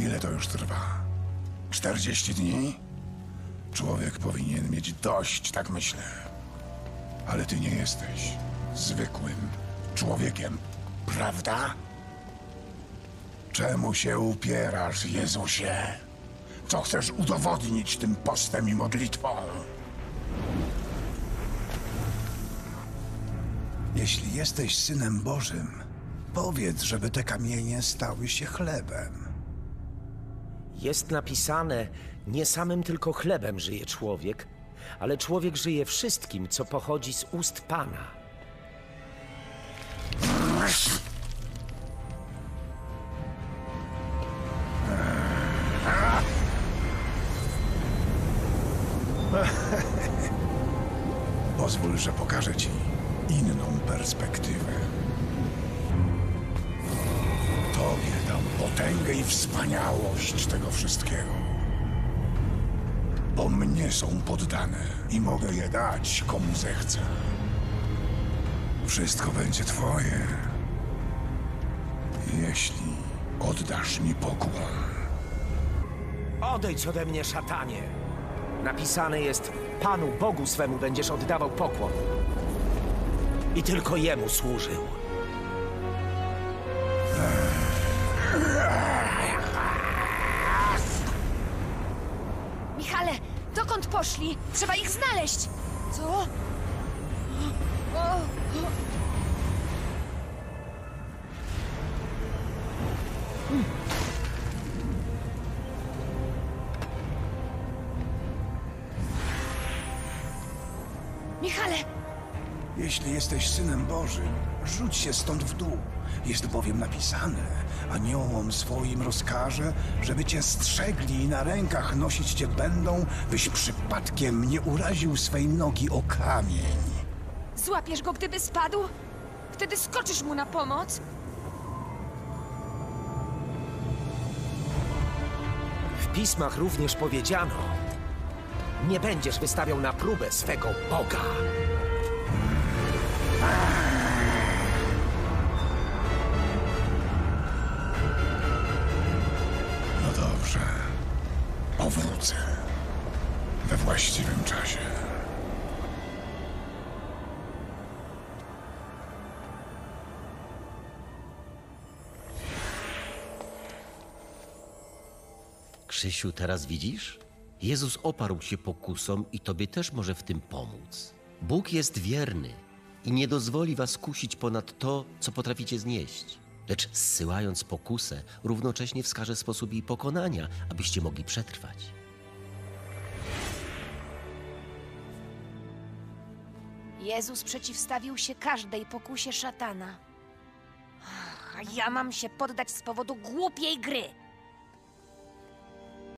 Ile to już trwa? 40 dni? Człowiek powinien mieć dość, tak myślę. Ale ty nie jesteś zwykłym człowiekiem, prawda? Czemu się upierasz, Jezusie? Co chcesz udowodnić tym postem i modlitwą? Jeśli jesteś Synem Bożym, powiedz, żeby te kamienie stały się chlebem. Jest napisane, nie samym tylko chlebem żyje człowiek, ale człowiek żyje wszystkim, co pochodzi z ust Pana. Pozwól, że pokażę ci inną perspektywę. Tobie dam potęgę i wspaniałość tego wszystkiego. Bo mnie są poddane i mogę je dać, komu zechcę. Wszystko będzie twoje, jeśli oddasz mi pokłon. Odejdź ode mnie, szatanie! Napisane jest, Panu Bogu swemu będziesz oddawał pokłon. I tylko Jemu służył. Michale, dokąd poszli? Trzeba ich znaleźć! Co? Michale! Jeśli jesteś Synem Bożym, rzuć się stąd w dół. Jest bowiem napisane, aniołom swoim rozkaże, żeby cię strzegli i na rękach nosić cię będą, byś przypadkiem nie uraził swej nogi o kamień. Złapiesz go, gdyby spadł? Wtedy skoczysz mu na pomoc? W pismach również powiedziano, nie będziesz wystawiał na próbę swego Boga. No dobrze. Powrócę. We właściwym czasie. Krzysiu, teraz widzisz? Jezus oparł się pokusom i tobie też może w tym pomóc. Bóg jest wierny i nie dozwoli was kusić ponad to, co potraficie znieść. Lecz zsyłając pokusę, równocześnie wskaże sposób jej pokonania, abyście mogli przetrwać. Jezus przeciwstawił się każdej pokusie szatana. A ja mam się poddać z powodu głupiej gry.